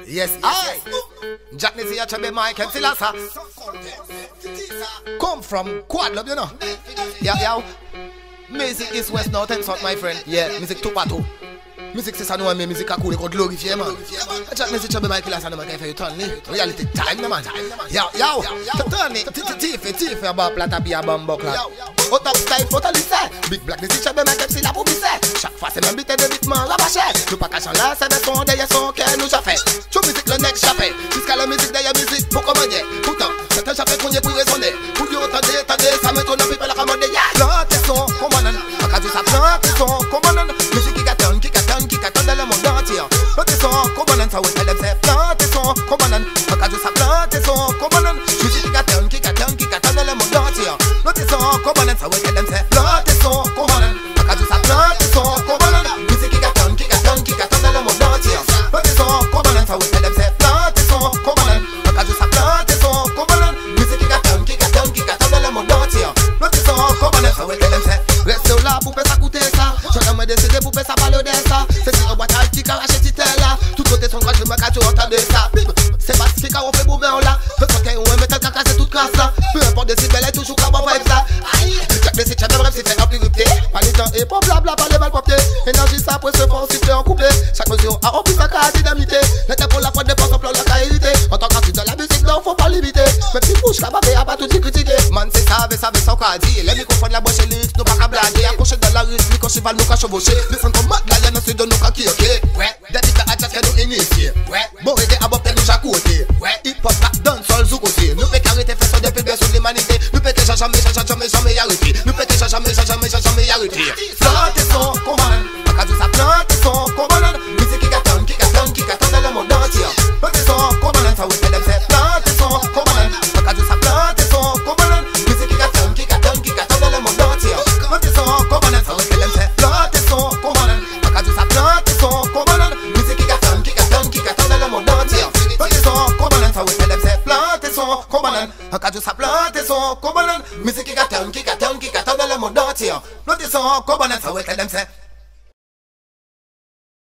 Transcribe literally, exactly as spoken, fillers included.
Yes, I. Jack Nizzy a chebe Michael Silasa. Come from Quad Love, you know. Yeah, yeah. Music is West North and South, my friend. Yeah, music Tupato. Music c'est ça nous aime, music a cool, qu'on glorifie man. Jack Nizzy chebe Michael Silasa, man, fait turn reality time, man. Yo, yo. Turn it. Tiffy, Tiffy about plata bi a bambo clat. Out of style, photo lycée. Big Black Nizzy chebe Michael Silasa pour bise. Chaque fois c'est même bite de bitman rabaché. Nous pas cachant là, c'est des sons derrière son cœur nous j'ai fait. Chou musique le next chapé. Jusqu'à la musique derrière musique pour commander. Pourtant, c'est un chapé qu'on y est pour raisonner. Pour dire attendez, attendez, ça me tourne un peu la commande. Plante son, commandant. Pas qu'à ça plante son, commandant. Musique qui cartonne, qui cartonne, qui cartonne dans le monde entier. Plante son, commandant, ça ouais, elle c'est plante son, commandant. Pas qu'à ça plante son, commandant. Musique qui cartonne, qui cartonne, qui cartonne dans le monde entier. Plante son, commandant, ça ouais, elle c'est plante son, commandant. Pas qu'à ça plante son, commandant. Musique qui cartonne, qui cartonne, qui cartonne dans le monde entier. Plante son, commandant, ça ouais, elle c'est plante son, commandant. Pas qu'à ça plante son, commandant. Musique qui cartonne, qui cartonne, qui cartonne dans le monde entier. Plante son, commandant, ça ouais, elle c'est. Reste là pour faire ça coûter ça. Chacun me décide pour faire ça parler de ça. C'est si on boit à qui carache et là. Tout côté son grand, je me cache, entendre ça. C'est pas ce qu'on fait pour bien là. Peu importe qu'on met un caca, c'est toute classe là. Peu importe de si belle est toujours comme on va ça. Aïe, chaque blessé, chaque bref, c'est fait en plus rupté. Pas les temps et pas blabla, pas les mal papier. Énergie, ça peut se faire siffler en couplet. Chaque mesure a en plus sa cas dynamité. Le temps pour la pointe de force en plan la qualité. En tant qu'artiste dans la musique, non, faut pas limiter. Même si bouche là-bas, mais y'a pas tout dit critiquer. Man, c'est ça, mais ça, mais sans quoi dire. Les microphones, la boîte chez lui, nous pas qu'à blaguer. Accroché dans la rue, quand cheval, nous qu'à chevaucher. Les sons comme mat, là, y'en a ceux de nous qu'à qui, ok? Ouais, des bits à adjust que nous initier. Ouais, bon, aider à bopter nous chaque côté. Ouais, hip hop, rap, dancehall, sous côté. Nous péter arrêter, faire son depuis bien sur l'humanité. Nous péter jamais, jamais, jamais, jamais arrêter. Nous péter jamais, jamais, jamais arrêter. Plante son, commandant. Pas qu'à tout ça, plante son, commandant. Musique qui cartonne, qui cartonne, qui cartonne dans le monde entier. Plante son, commandant, ça oui, elle fait plante son, commandant. Pas qu'à tout ça, plante son, commandant. Musique qui cartonne, qui cartonne, qui cartonne dans le monde entier. Plante son, commandant, ça oui, elle fait plante son, commandant. Pas qu'à tout ça, plante son, commandant. Musique qui cartonne, qui cartonne, qui cartonne dans le monde entier. Plante son, commandant, ça oui, elle fait plante son, commandant. Pas qu'à tout ça, plante son, commandant. Musique qui cartonne, qui cartonne, qui cartonne dans le monde entier. Plante son, commandant, ça oui, elle fait